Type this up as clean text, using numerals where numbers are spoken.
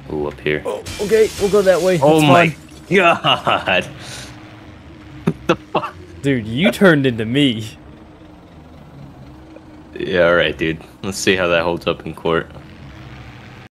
Ooh, up here. Oh, okay, we'll go that way. Oh It's my fine. god! What the fuck? Dude, you turned into me. Yeah, alright, dude. Let's see how that holds up in court.